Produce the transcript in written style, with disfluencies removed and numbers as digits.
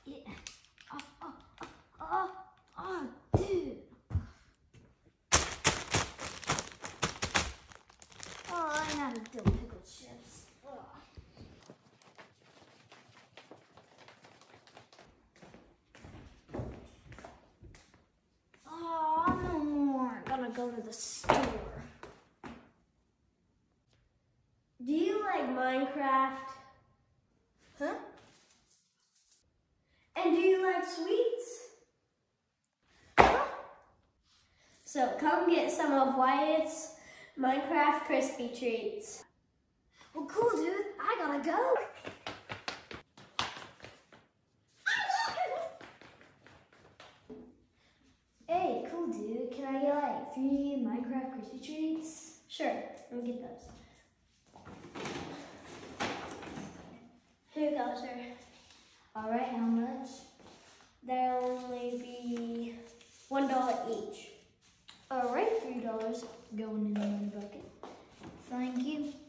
Yeah. Oh, dude. Oh, I know how to do pickle chips. Ugh. Oh, no more. Gotta go to the store. Do you like Minecraft? Huh? And do you like sweets? So come get some of Wyatt's Minecraft crispy treats. Well, cool, dude. I gotta go. Hey, cool, dude. Can I get like 3 Minecraft crispy treats? Sure, let me get those. Here you go, sir. All right, how much? There'll only be $1 each. All right, $3 going in one bucket. Thank you.